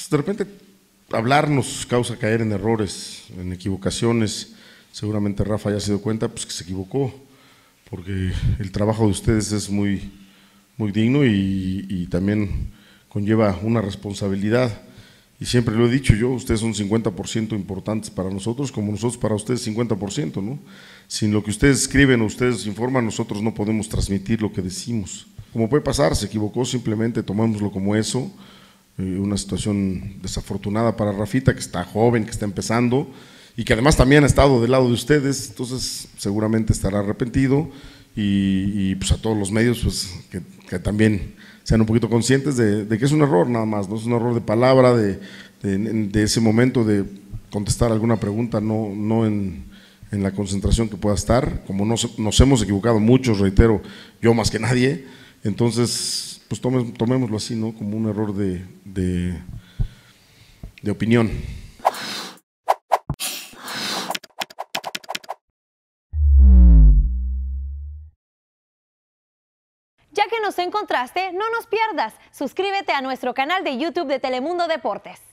de repente hablar nos causa caer en errores, en equivocaciones. Seguramente Rafa ya se dio cuenta pues, que se equivocó, porque el trabajo de ustedes es muy digno y también conlleva una responsabilidad. Y siempre lo he dicho yo, ustedes son 50% importantes para nosotros, como nosotros para ustedes 50%, ¿no? Sin lo que ustedes escriben o ustedes informan, nosotros no podemos transmitir lo que decimos. Como puede pasar, se equivocó, simplemente tomémoslo como eso, una situación desafortunada para Rafita, que está joven, que está empezando, y que además también ha estado del lado de ustedes, entonces seguramente estará arrepentido, y pues a todos los medios pues, que también sean un poquito conscientes de que es un error nada más, no es un error de palabra, de ese momento de contestar alguna pregunta, no en la concentración que pueda estar, como nos hemos equivocado muchos, reitero, yo más que nadie, entonces pues tomémoslo así, ¿no? Como un error de opinión. Ya que nos encontraste, no nos pierdas. Suscríbete a nuestro canal de YouTube de Telemundo Deportes.